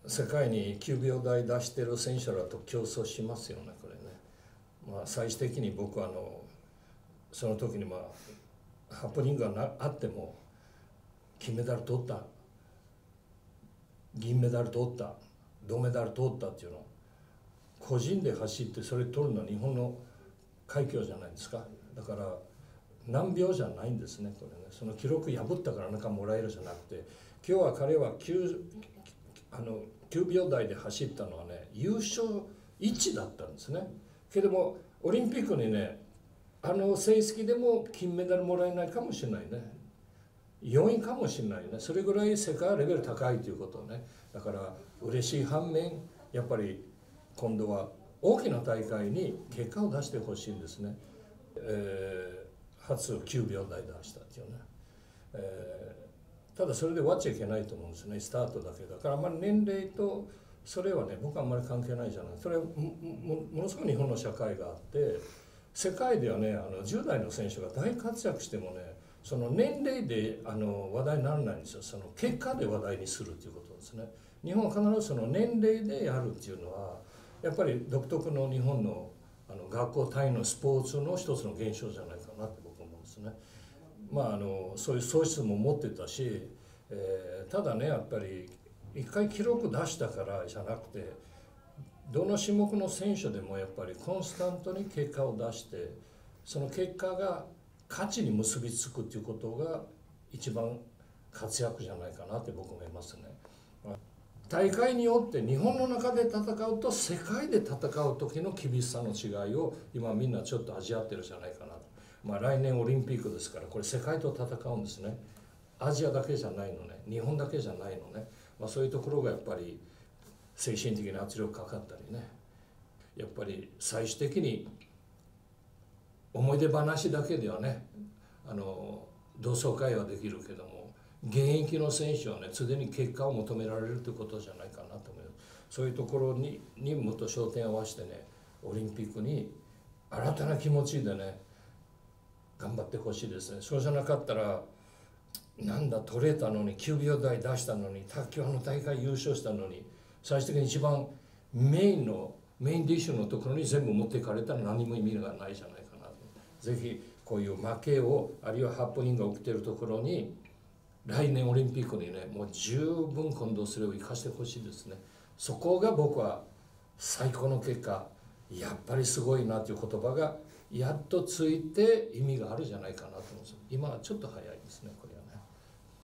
世界に9秒台出してる選手らと競争しますよね、これね。最終的に僕はその時にハプニングがあっても金メダル取った、銀メダル取った、銅メダル取ったっていうの個人で走ってそれ取るのは日本の快挙じゃないですか。だから何秒じゃないんですね、これね。その記録破ったからなんかもらえるじゃなくて、今日は彼は9秒台で走ったのはね、優勝1だったんですね。けどもオリンピックにね、成績でも金メダルもらえないかもしれないね、4位かもしれないね。それぐらい世界レベル高いということね。だから嬉しい反面、やっぱり今度は大きな大会に結果を出してほしいんですね。初9秒台出したっていうね、ただそれで終わっちゃいけないと思うんですね、スタートだけだから。年齢とそれはね、僕はあんまり関係ないじゃない。それはものすごく日本の社会があって、世界ではね、10代の選手が大活躍してもね、その年齢で話題にならないんですよ。その結果で話題にするということですね。日本は必ずその年齢でやるっていうのはやっぱり独特の日本の学校単位のスポーツの一つの現象じゃないかなって僕は思うんですね。そういう素質も持ってたし、ただね、やっぱり一回記録出したからじゃなくて、どの種目の選手でもやっぱりコンスタントに結果を出して、その結果が価値に結びつくっていうことが一番活躍じゃないかなって僕は思いますね。大会によって日本の中で戦うと世界で戦う時の厳しさの違いを今みんなちょっと味わってるじゃないかなと。来年オリンピックですから、これ世界と戦うんですね。アジアだけじゃないのね、日本だけじゃないのね。そういうところがやっぱり精神的な圧力かかったりね、やっぱり最終的に思い出話だけではね、同窓会はできるけども、現役の選手はね、常に結果を求められるということじゃないかなと思います。そういうところにもっと焦点を合わせてね、オリンピックに新たな気持ちでね頑張ってほしいですね。そうじゃなかったら、なんだ取れたのに9秒台出したのに、卓球の大会優勝したのに、最終的に一番メインディッシュのところに全部持っていかれたら何も意味がないじゃないかなと。ぜひこういう負けを、あるいはハプニングが起きているところに来年オリンピックにね、もう十分今度それを生かしてほしいですね。そこが僕は最高の結果、やっぱりすごいなという言葉がやっとついて意味があるじゃないかなと思うんですよ。今はちょっと早いですね、これは。